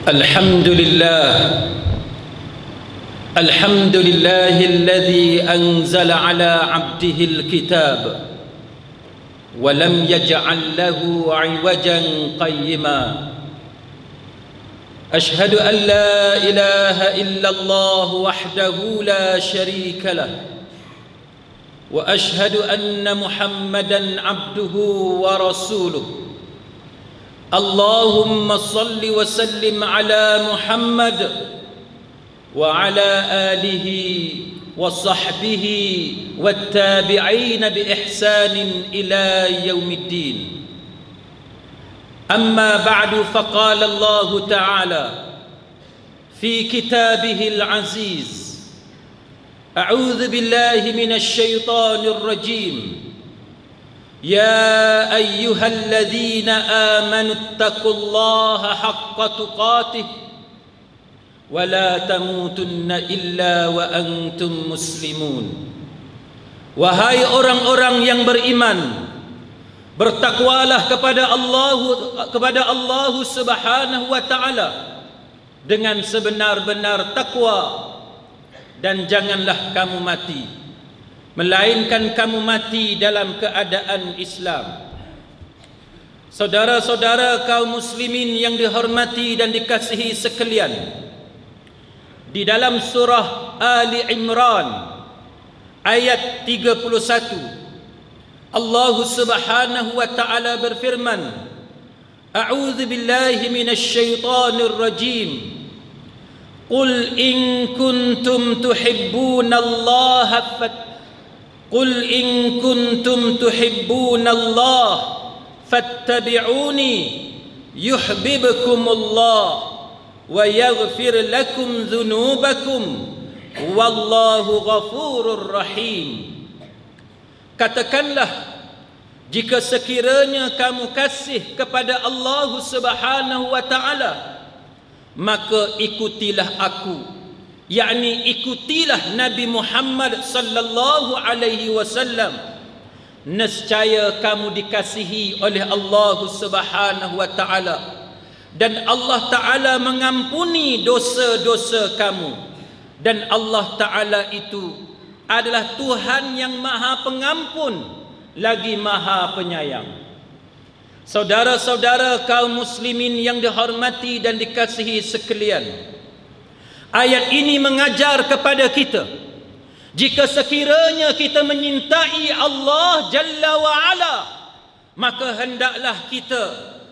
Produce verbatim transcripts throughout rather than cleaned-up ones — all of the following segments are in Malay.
الحمد لله الحمد لله الذي أنزل على عبده الكتاب ولم يجعل له عوجا قيما أشهد أن لا إله إلا الله وحده لا شريك له وأشهد أن محمدا عبده ورسوله اللهم صل وسلم على محمد وعلى آله وصحبه والتابعين بإحسان إلى يوم الدين أما بعد فقال الله تعالى في كتابه العزيز أعوذ بالله من الشيطان الرجيم يا أيها الذين آمنوا اتقوا الله حق تقاته ولا تموتن إلا وأنتم مسلمون. Wahai orang-orang yang beriman, bertakwalah kepada Allah kepada Allah Subhanahu wa taala dengan sebenar-benar takwa, dan janganlah kamu mati melainkan kamu mati dalam keadaan Islam. Saudara-saudara kaum muslimin yang dihormati dan dikasihi sekalian, di dalam surah Ali Imran ayat tiga puluh satu, Allah Subhanahu wa taala berfirman, A'udzu billahi minasy syaithanir rajim. Qul in kuntum tuhibbunallaha fat Qul in kuntum tuhibbunallaha fattabi'uni yuhibbukumullah wa yaghfir lakum dhunubakum wallahu ghafurur rahim. Katakanlah, jika sekiranya kamu kasih kepada Allah Subhanahu wa taala, maka ikutilah aku, yakni ikutilah Nabi Muhammad sallallahu alaihi wasallam. Nescaya kamu dikasihi oleh Allah Subhanahu wa taala, dan Allah taala mengampuni dosa-dosa kamu, dan Allah taala itu adalah Tuhan yang Maha Pengampun lagi Maha Penyayang. Saudara-saudara kaum muslimin yang dihormati dan dikasihi sekalian, ayat ini mengajar kepada kita, jika sekiranya kita menyintai Allah Jalla wa'ala, maka hendaklah kita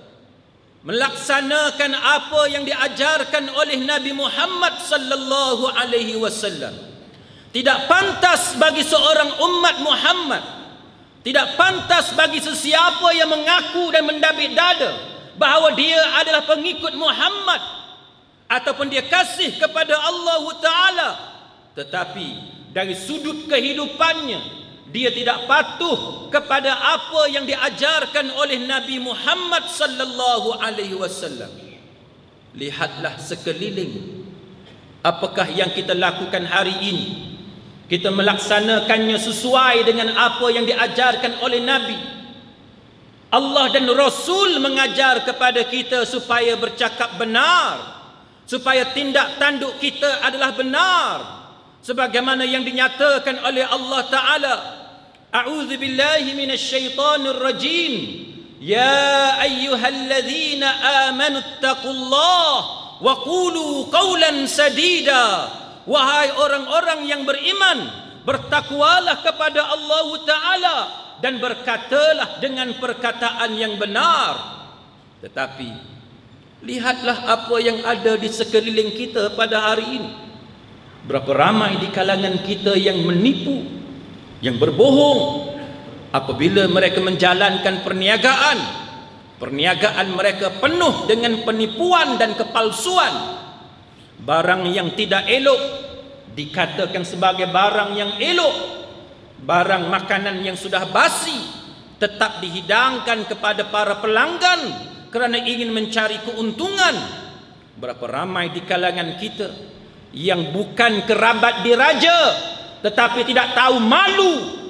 melaksanakan apa yang diajarkan oleh Nabi Muhammad sallallahu alaihi wasallam. Tidak pantas bagi seorang umat Muhammad, tidak pantas bagi sesiapa yang mengaku dan mendabik dada bahawa dia adalah pengikut Muhammad ataupun dia kasih kepada Allah Ta'ala, tetapi dari sudut kehidupannya dia tidak patuh kepada apa yang diajarkan oleh Nabi Muhammad sallallahu alaihi wasallam. Lihatlah sekeliling, apakah yang kita lakukan hari ini? Kita melaksanakannya sesuai dengan apa yang diajarkan oleh Nabi. Allah dan Rasul mengajar kepada kita supaya bercakap benar, supaya tindak tanduk kita adalah benar, sebagaimana yang dinyatakan oleh Allah Ta'ala. A'udzu billahi minasy syaithanir rajim. Ya ayyuhalladzina amanu taqullaha wa qulu qawlan sadida. Wahai orang-orang yang beriman, bertakwalah kepada Allah Ta'ala dan berkatalah dengan perkataan yang benar. Tetapi lihatlah apa yang ada di sekeliling kita pada hari ini. Berapa ramai di kalangan kita yang menipu, yang berbohong apabila mereka menjalankan perniagaan. Perniagaan mereka penuh dengan penipuan dan kepalsuan. Barang yang tidak elok dikatakan sebagai barang yang elok. Barang makanan yang sudah basi tetap dihidangkan kepada para pelanggan kerana ingin mencari keuntungan. Berapa ramai di kalangan kita yang bukan kerabat diraja, tetapi tidak tahu malu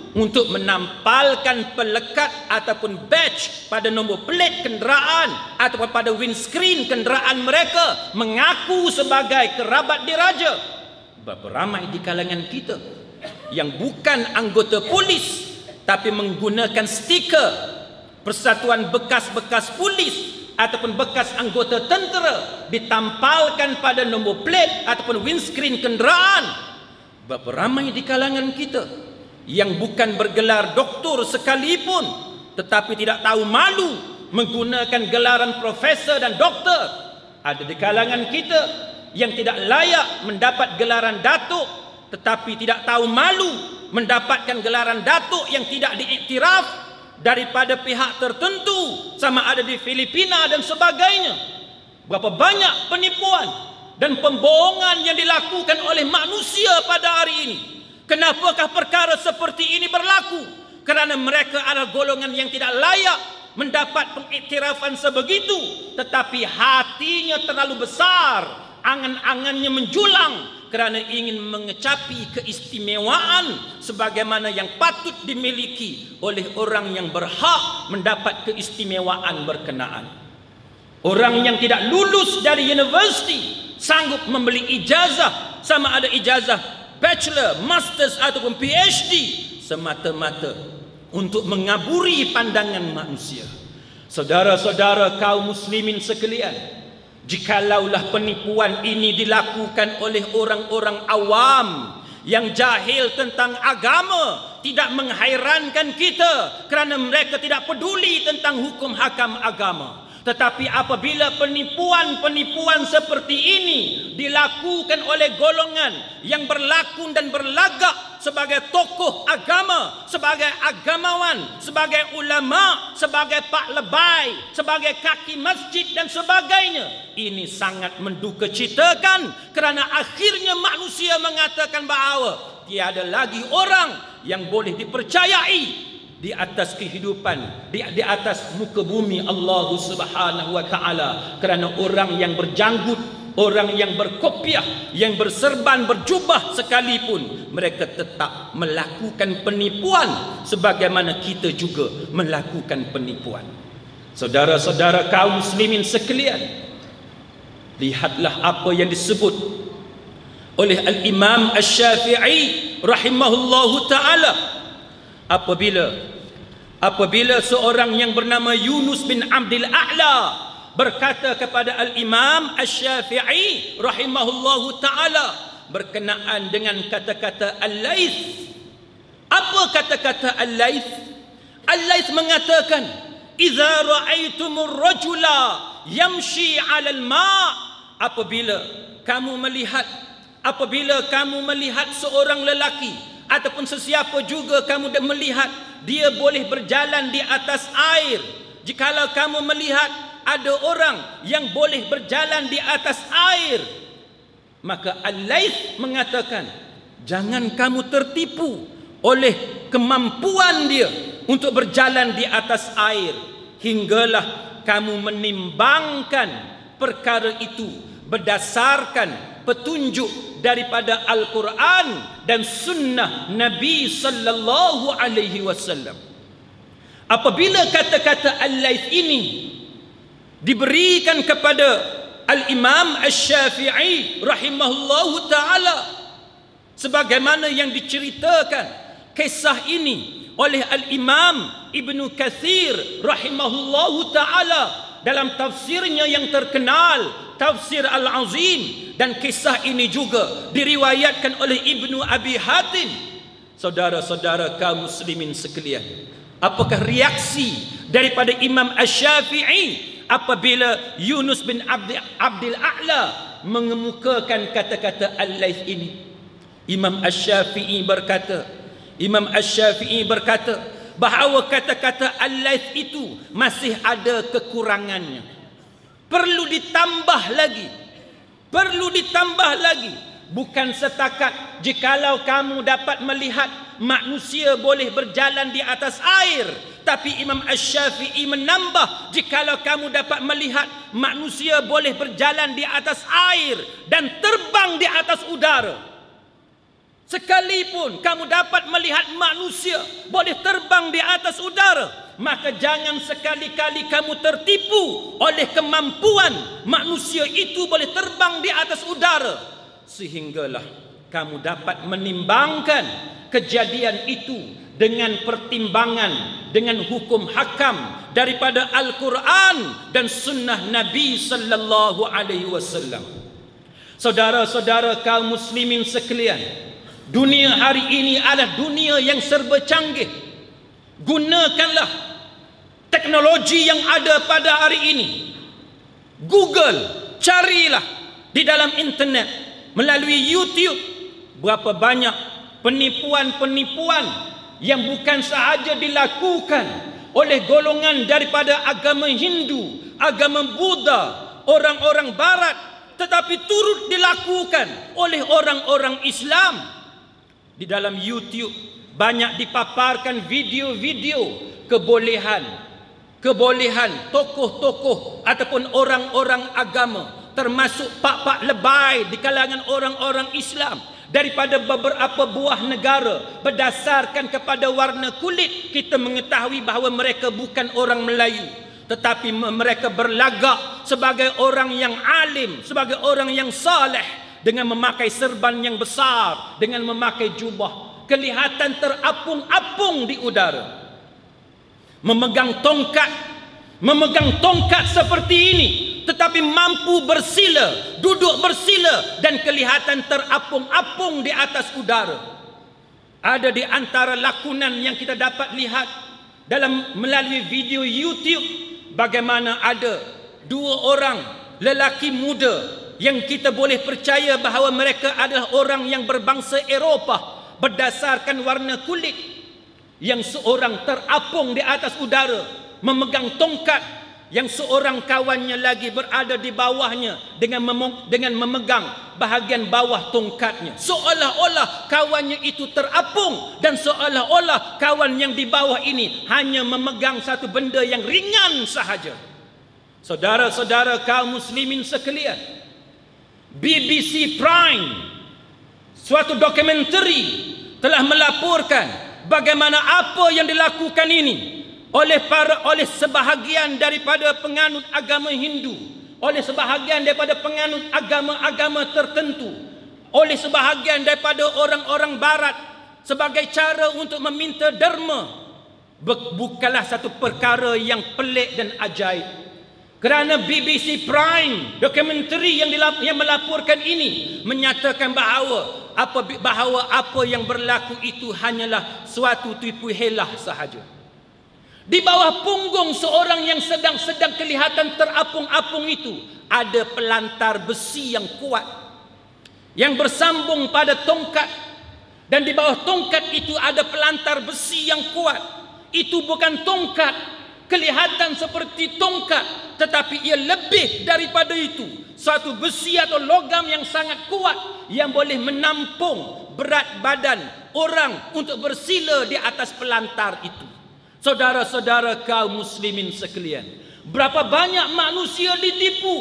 untuk menampalkan pelekat ataupun badge pada nombor pelet kenderaan ataupun pada windscreen kenderaan mereka, mengaku sebagai kerabat diraja. Berapa ramai di kalangan kita yang bukan anggota polis tapi menggunakan stiker persatuan bekas-bekas polis ataupun bekas anggota tentera ditampalkan pada nombor pelet ataupun windscreen kenderaan. Berapa ramai di kalangan kita yang bukan bergelar doktor sekalipun tetapi tidak tahu malu menggunakan gelaran profesor dan doktor. Ada di kalangan kita yang tidak layak mendapat gelaran datuk tetapi tidak tahu malu mendapatkan gelaran datuk yang tidak diiktiraf daripada pihak tertentu, sama ada di Filipina dan sebagainya. Berapa banyak penipuan dan pembohongan yang dilakukan oleh manusia pada hari ini. Kenapakah perkara seperti ini berlaku? Kerana mereka adalah golongan yang tidak layak mendapat pengiktirafan sebegitu, tetapi hatinya terlalu besar, angan-angannya menjulang kerana ingin mengecapi keistimewaan sebagaimana yang patut dimiliki oleh orang yang berhak mendapat keistimewaan berkenaan. Orang yang tidak lulus dari universiti sanggup membeli ijazah, sama ada ijazah bachelor, masters ataupun P H D, semata-mata untuk mengaburi pandangan manusia. Saudara-saudara kaum muslimin sekalian, jikalaulah penipuan ini dilakukan oleh orang-orang awam yang jahil tentang agama, tidak menghairankan kita kerana mereka tidak peduli tentang hukum hakam agama. Tetapi apabila penipuan-penipuan seperti ini dilakukan oleh golongan yang berlakon dan berlagak sebagai tokoh agama, sebagai agamawan, sebagai ulama, sebagai pak lebay, sebagai kaki masjid dan sebagainya, ini sangat mendukacitakan kerana akhirnya manusia mengatakan bahawa tiada lagi orang yang boleh dipercayai di atas kehidupan, di, di atas muka bumi Allah Subhanahu wa taala, kerana orang yang berjanggut, orang yang berkopiah, yang berserban berjubah sekalipun, mereka tetap melakukan penipuan sebagaimana kita juga melakukan penipuan. Saudara-saudara kaum muslimin sekalian, lihatlah apa yang disebut oleh Al-Imam Asy-Syafi'i rahimahullahu taala apabila apabila seorang yang bernama Yunus bin Abdil A'la berkata kepada Al-Imam Asy-Syafi'i rahimahullahu ta'ala berkenaan dengan kata-kata Al-Laits. Apa kata-kata Al-Laits? Al-Laits mengatakan, "Idza ra'aitumur rajula yamshi 'alal ma'." Apabila kamu melihat apabila kamu melihat seorang lelaki ataupun sesiapa juga kamu melihat dia boleh berjalan di atas air, jikalau kamu melihat ada orang yang boleh berjalan di atas air, maka Al-Laits mengatakan, jangan kamu tertipu oleh kemampuan dia untuk berjalan di atas air, hinggalah kamu menimbangkan perkara itu berdasarkan petunjuk daripada Al-Quran dan sunnah Nabi sallallahu alaihi wasallam. Apabila kata-kata Al-Laits ini diberikan kepada Al-Imam Asy-Syafi'i rahimahullahu ta'ala, sebagaimana yang diceritakan kisah ini oleh Al-Imam Ibnu Katsir rahimahullahu ta'ala dalam tafsirnya yang terkenal, Tafsir Al-Azim, dan kisah ini juga diriwayatkan oleh Ibnu Abi Hatim. Saudara-saudara kaum muslimin sekalian, apakah reaksi daripada Imam Asy-Syafi'i apabila Yunus bin Abdil A'la mengemukakan kata-kata Al-Laits ini? Imam Asy-Syafi'i berkata, Imam Asy-Syafi'i berkata bahawa kata-kata Al-Laits itu masih ada kekurangannya. Perlu ditambah lagi. Perlu ditambah lagi. Bukan setakat jikalau kamu dapat melihat manusia boleh berjalan di atas air, tapi Imam Asy-Syafi'i menambah, jikalau kamu dapat melihat manusia boleh berjalan di atas air dan terbang di atas udara. Sekalipun kamu dapat melihat manusia boleh terbang di atas udara, maka jangan sekali-kali kamu tertipu oleh kemampuan manusia itu boleh terbang di atas udara, sehinggalah kamu dapat menimbangkan kejadian itu dengan pertimbangan, dengan hukum hakam daripada Al-Quran dan sunnah Nabi sallallahu alaihi wasallam. Saudara-saudara kaum muslimin sekalian, dunia hari ini adalah dunia yang serba canggih. Gunakanlah teknologi yang ada pada hari ini. Google, carilah di dalam internet, melalui YouTube, berapa banyak penipuan-penipuan yang bukan sahaja dilakukan oleh golongan daripada agama Hindu, agama Buddha, orang-orang Barat, tetapi turut dilakukan oleh orang-orang Islam. Di dalam YouTube banyak dipaparkan video-video kebolehan kebolehan tokoh-tokoh ataupun orang-orang agama, termasuk pak-pak lebay di kalangan orang-orang Islam daripada beberapa buah negara. Berdasarkan kepada warna kulit, kita mengetahui bahawa mereka bukan orang Melayu, tetapi mereka berlagak sebagai orang yang alim, sebagai orang yang saleh, dengan memakai serban yang besar, dengan memakai jubah, kelihatan terapung-apung di udara. Memegang tongkat, memegang tongkat seperti ini, tetapi mampu bersila, duduk bersila dan kelihatan terapung-apung di atas udara. Ada di antara lakonan yang kita dapat lihat dalam melalui video YouTube, bagaimana ada dua orang lelaki muda yang kita boleh percaya bahawa mereka adalah orang yang berbangsa Eropah berdasarkan warna kulit, yang seorang terapung di atas udara memegang tongkat, yang seorang kawannya lagi berada di bawahnya dengan mem dengan memegang bahagian bawah tongkatnya, seolah-olah kawannya itu terapung dan seolah-olah kawan yang di bawah ini hanya memegang satu benda yang ringan sahaja. Saudara-saudara kaum muslimin sekalian, B B C Prime, suatu dokumentari, telah melaporkan bagaimana apa yang dilakukan ini oleh para oleh sebahagian daripada penganut agama Hindu, oleh sebahagian daripada penganut agama-agama tertentu, oleh sebahagian daripada orang-orang Barat sebagai cara untuk meminta derma. Bukanlah satu perkara yang pelik dan ajaib, kerana B B C Prime dokumentari yang yang melaporkan ini menyatakan bahawa apa bahawa apa yang berlaku itu hanyalah suatu tipu helah sahaja. Di bawah punggung seorang yang sedang-sedang kelihatan terapung-apung itu ada pelantar besi yang kuat yang bersambung pada tongkat, dan di bawah tongkat itu ada pelantar besi yang kuat. Itu bukan tongkat kelihatan seperti tongkat, tetapi ia lebih daripada itu, suatu besi atau logam yang sangat kuat yang boleh menampung berat badan orang untuk bersila di atas pelantar itu. Saudara-saudara kaum muslimin sekalian, berapa banyak manusia ditipu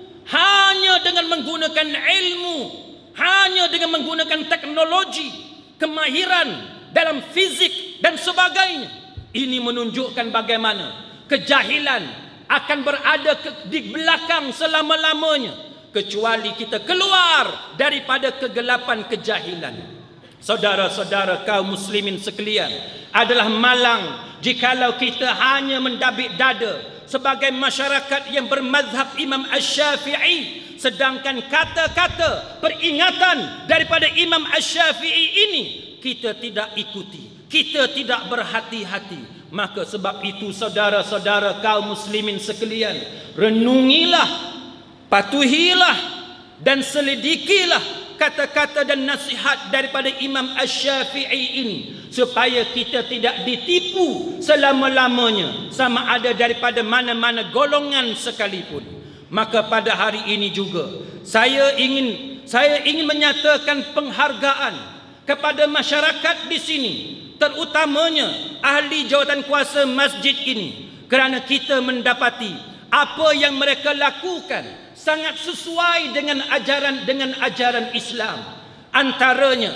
hanya dengan menggunakan ilmu, hanya dengan menggunakan teknologi, kemahiran dalam fizik dan sebagainya. Ini menunjukkan bagaimana kejahilan akan berada ke, di belakang selama-lamanya, kecuali kita keluar daripada kegelapan kejahilan. Saudara-saudara kaum muslimin sekalian, adalah malang jikalau kita hanya mendabik dada sebagai masyarakat yang bermazhab Imam Asy-Syafi'i, sedangkan kata-kata peringatan daripada Imam Asy-Syafi'i ini kita tidak ikuti, kita tidak berhati-hati. Maka sebab itu saudara-saudara kaum muslimin sekalian, renungilah, patuhilah dan selidikilah kata-kata dan nasihat daripada Imam Asy-Syafi'i ini, supaya kita tidak ditipu selama-lamanya, sama ada daripada mana-mana golongan sekalipun. Maka pada hari ini juga saya ingin saya ingin menyatakan penghargaan kepada masyarakat di sini, terutamanya ahli jawatan kuasa masjid ini, kerana kita mendapati apa yang mereka lakukan sangat sesuai dengan ajaran dengan ajaran Islam. Antaranya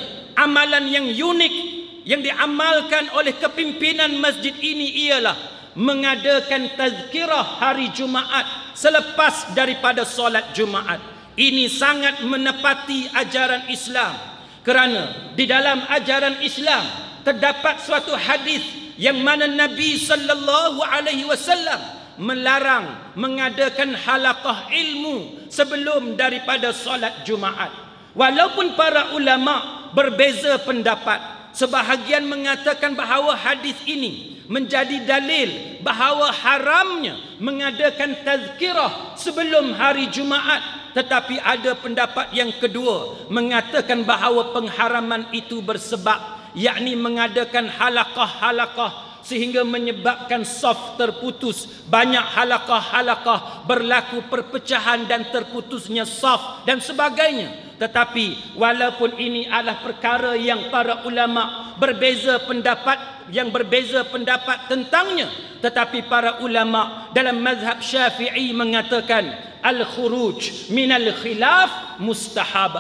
amalan yang unik yang diamalkan oleh kepimpinan masjid ini ialah mengadakan tazkirah hari Jumaat selepas daripada solat Jumaat. Ini sangat menepati ajaran Islam, kerana di dalam ajaran Islam terdapat suatu hadis yang mana Nabi sallallahu alaihi wasallam melarang mengadakan halaqah ilmu sebelum daripada solat Jumaat. Walaupun para ulama berbeza pendapat, sebahagian mengatakan bahawa hadis ini menjadi dalil bahawa haramnya mengadakan tazkirah sebelum hari Jumaat. Tetapi ada pendapat yang kedua mengatakan bahawa pengharaman itu bersebab, yakni mengadakan halaqah-halaqah sehingga menyebabkan saf terputus. Banyak halaqah-halaqah, berlaku perpecahan dan terputusnya saf dan sebagainya. Tetapi walaupun ini adalah perkara yang para ulama berbeza pendapat, yang berbeza pendapat tentangnya, tetapi para ulama dalam mazhab Syafi'i mengatakan al-khuruj minal khilaf mustahab,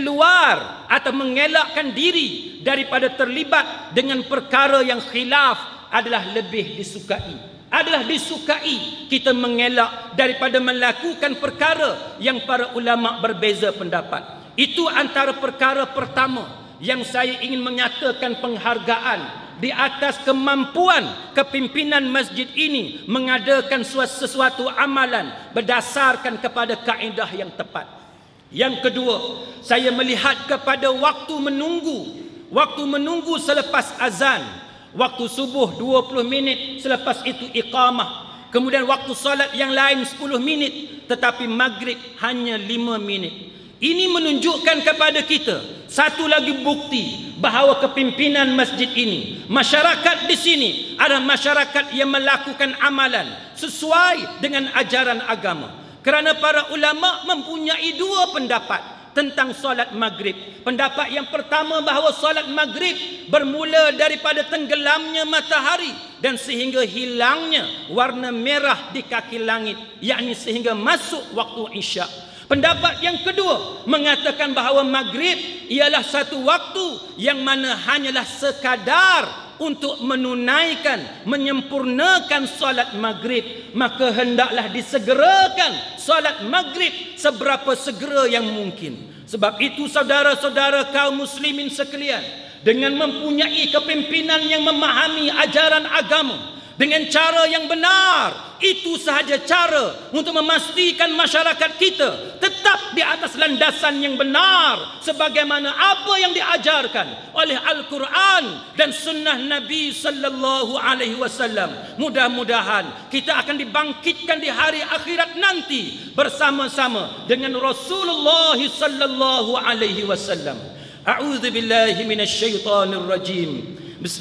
keluar atau mengelakkan diri daripada terlibat dengan perkara yang khilaf adalah lebih disukai. Adalah disukai kita mengelak daripada melakukan perkara yang para ulama berbeza pendapat. Itu antara perkara pertama yang saya ingin menyatakan penghargaan di atas kemampuan kepimpinan masjid ini mengadakan sesuatu amalan berdasarkan kepada kaedah yang tepat. Yang kedua, saya melihat kepada waktu menunggu. Waktu menunggu selepas azan. Waktu subuh dua puluh minit, selepas itu iqamah. Kemudian waktu solat yang lain sepuluh minit, tetapi maghrib hanya lima minit. Ini menunjukkan kepada kita satu lagi bukti bahawa kepimpinan masjid ini, masyarakat di sini adalah masyarakat yang melakukan amalan sesuai dengan ajaran agama. Kerana para ulama mempunyai dua pendapat tentang solat maghrib. Pendapat yang pertama bahawa solat maghrib bermula daripada tenggelamnya matahari dan sehingga hilangnya warna merah di kaki langit, yakni sehingga masuk waktu isyak. Pendapat yang kedua mengatakan bahawa maghrib ialah satu waktu yang mana hanyalah sekadar untuk menunaikan, menyempurnakan solat maghrib. Maka hendaklah disegerakan solat maghrib seberapa segera yang mungkin. Sebab itu saudara-saudara kaum muslimin sekalian, dengan mempunyai kepimpinan yang memahami ajaran agama dengan cara yang benar, itu sahaja cara untuk memastikan masyarakat kita tetap di atas landasan yang benar sebagaimana apa yang diajarkan oleh Al-Quran dan sunnah Nabi sallallahu alaihi wasallam. Mudah-mudahan kita akan dibangkitkan di hari akhirat nanti bersama-sama dengan Rasulullah sallallahu alaihi wasallam. A'udzu billahi minasy syaithanir rajim.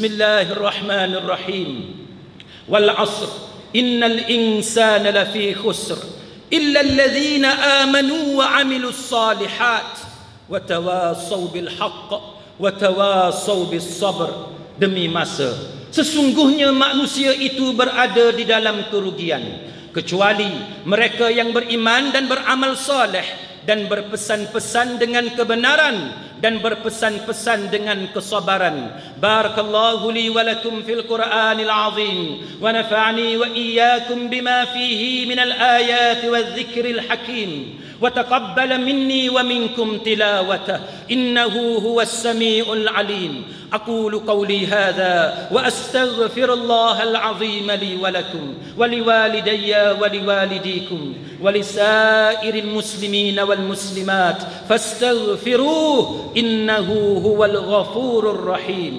Bismillahirrahmanirrahim. Wal 'asr innal insana lafi khusr illa alladhina amanu wa 'amilus salihat wa tawassaw bil haqq wa tawassaw bis sabr. Demi masa, sesungguhnya manusia itu berada di dalam kerugian kecuali mereka yang beriman dan beramal saleh dan berpesan-pesan dengan kebenaran dan berpesan-pesan dengan kesabaran. Barakallahu li wa lakum fil Qur'anil azim wa nafa'ani wa iyyakum bima fihi minal ayati wadh-dhikril hakim wa taqabbala minni wa minkum tilawatah innahu huwas samiul alim. أقول قولي هذا وأستغفر الله العظيم لي ولكم ولوالدي ولوالديكم ولسائر المسلمين والمسلمات فاستغفروه إنه هو الغفور الرحيم.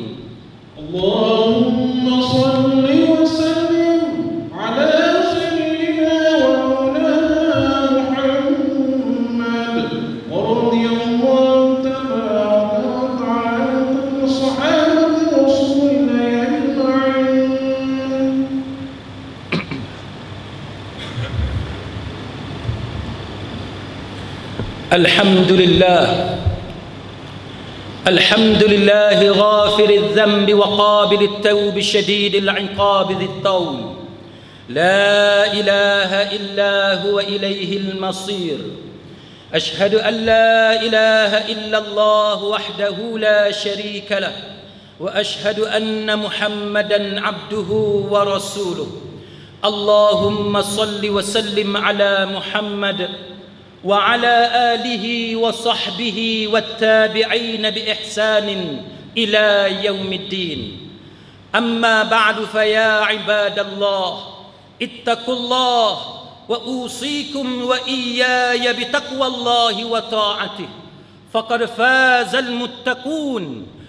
اللهم صل وسلم على سيدنا ومولانا محمد ورضي الله تبارك وتعالى صحابة رسول الله أجمعين. الحمد لله الحمد لله غافر الذنب وقابل التوب شديد العقاب ذي الطول لا إله إلا هو إليه المصير أشهد أن لا إله إلا الله وحده لا شريك له وأشهد أن محمدا عبده ورسوله اللهم صل وسلم على محمد وعلى آله وصحبه والتابعين بإحسان إلى يوم الدين أما بعد فيا عباد الله اتقوا الله وأوصيكم وإياي بتقوى الله وطاعته فقد فاز المتقون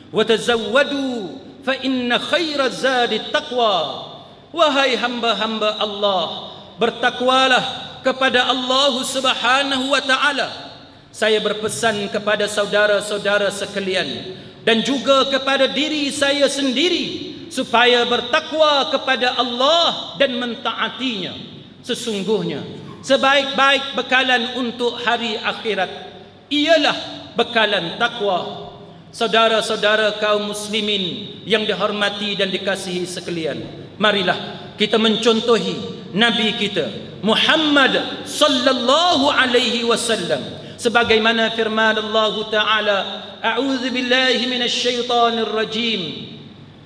وتزودوا فإن خير الزاد التقوى. Wahai hamba-hamba Allah, bertakwalah kepada Allah Subhanahu wa taala. Saya berpesan kepada saudara-saudara sekalian dan juga kepada diri saya sendiri supaya bertakwa kepada Allah dan mentaatinya. Sesungguhnya sebaik-baik bekalan untuk hari akhirat ialah bekalan takwa. Saudara-saudara kaum muslimin yang dihormati dan dikasihi sekalian, marilah kita mencontohi Nabi kita Muhammad sallallahu alaihi wasallam sebagaimana firman Allah Taala, a'udzu billahi minasy syaithanir rajim.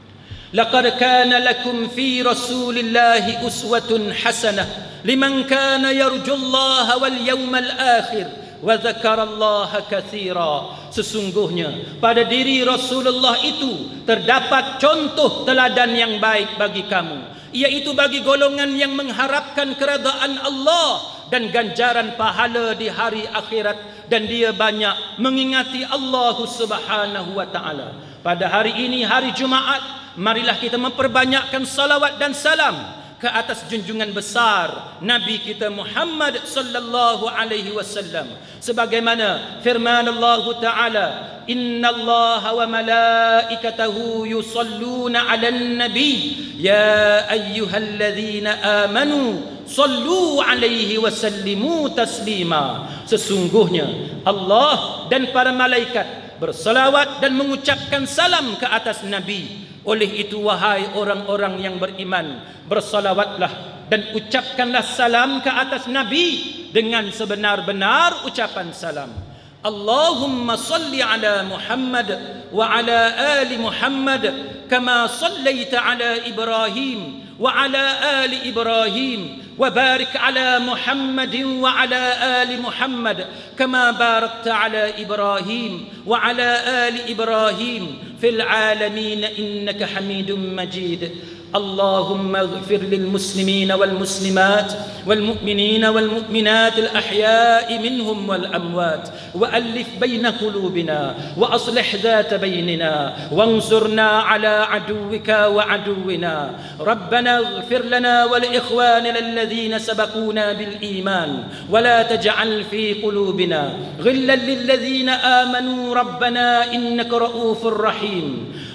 Laqad kana lakum fi Rasulillahi uswatun hasanah liman kana yarjullaha wal yawmal akhir wa dzakarallaha katsira. Sesungguhnya pada diri Rasulullah itu terdapat contoh teladan yang baik bagi kamu, yaitu bagi golongan yang mengharapkan keredaan Allah dan ganjaran pahala di hari akhirat, dan dia banyak mengingati Allah Subhanahu wa taala. Pada hari ini, hari Jumaat, marilah kita memperbanyakkan salawat dan salam ke atas junjungan besar Nabi kita Muhammad sallallahu alaihi wasallam sebagaimana firman Allah Taala, innallaha wa malaikatahu yusalluna 'alan nabi ya ayyuhalladzina amanu sallu 'alaihi wa sallimu taslima. Sesungguhnya Allah dan para malaikat bersalawat dan mengucapkan salam ke atas Nabi. Oleh itu, wahai orang-orang yang beriman, bersalawatlah dan ucapkanlah salam ke atas Nabi dengan sebenar-benar ucapan salam. Allahumma salli ala Muhammad wa ala ali Muhammad kama sallaita ala Ibrahim wa ala ali Ibrahim wa barik ala Muhammadin wa ala ali Muhammad kama barakta ala Ibrahim wa ala ali Ibrahim fil alamin innaka Hamidum Majid. اللهم اغفر للمسلمين والمسلمات والمؤمنين والمؤمنات الأحياء منهم والأموات وألف بين قلوبنا وأصلح ذات بيننا وانصرنا على عدوك وعدونا. ربنا اغفر لنا ولإخواننا الذين سبقونا بالإيمان ولا تجعل في قلوبنا غلا للذين آمنوا ربنا إنك رؤوف رحيم.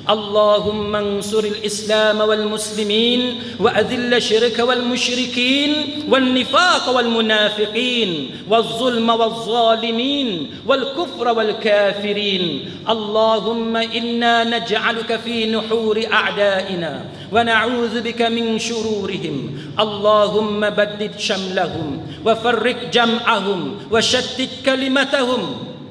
اللهم انصر الإسلام والمسلمين وأذل الشرك والمشركين والنفاق والمنافقين والظلم والظالمين والكفر والكافرين. اللهم إنا نجعلك في نحور أعدائنا ونعوذ بك من شرورهم. اللهم بدد شملهم وفرق جمعهم وشتت كلمتهم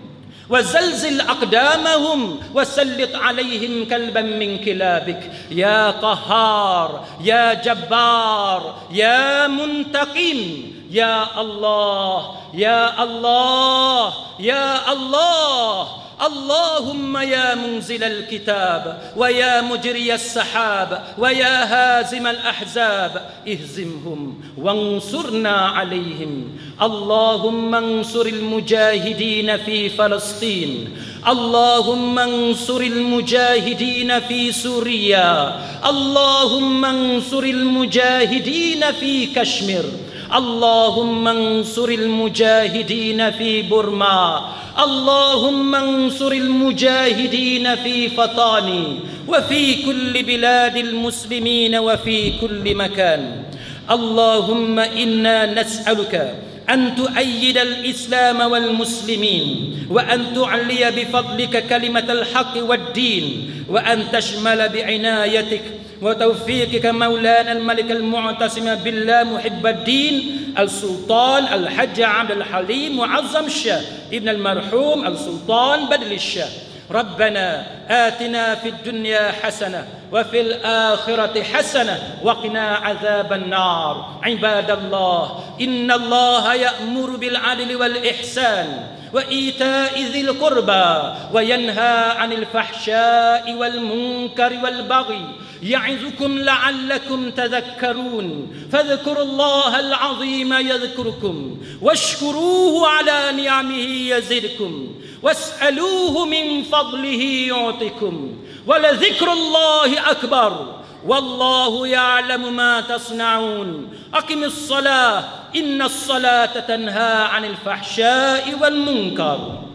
وزلزل أقدامهم وسلط عليهم كلبا من كلابك يا قهار يا جبار يا منتقم يا الله يا الله يا الله. اللهم يا منزل الكتاب ويا مجري السحاب ويا هازم الأحزاب اهزمهم وانصرنا عليهم. اللهم انصر المجاهدين في فلسطين. اللهم انصر المجاهدين في سوريا. اللهم انصر المجاهدين في كشمير. اللهم انصر المجاهدين في بورما. اللهم انصر المجاهدين في فطاني وفي كل بلاد المسلمين وفي كل مكان. اللهم إنا نسألك أن تؤيد الإسلام والمسلمين، وأن تعلي بفضلك كلمة الحق والدين، وأن تشمل بعنايتك وتوفيقك مولانا الملك المعتصم بالله محب الدين السلطان الحج عبد الحليم معظم الشاه ابن المرحوم السلطان بدل الشاه. ربنا آتنا في الدنيا حسنة وفي الآخرة حسنة وقنا عذاب النار. عباد الله، إن الله يأمر بالعدل والإحسان وإيتاء ذي القربى وينهى عن الفحشاء والمنكر والبغي يعظكم لعلكم تذكرون. فاذكروا الله العظيم يذكركم واشكروه على نعمه يزدكم واسألوه من فضله يعطكم ولذكر الله أكبر والله يعلم ما تصنعون. أقم الصلاة إن الصلاة تنهى عن الفحشاء والمنكر.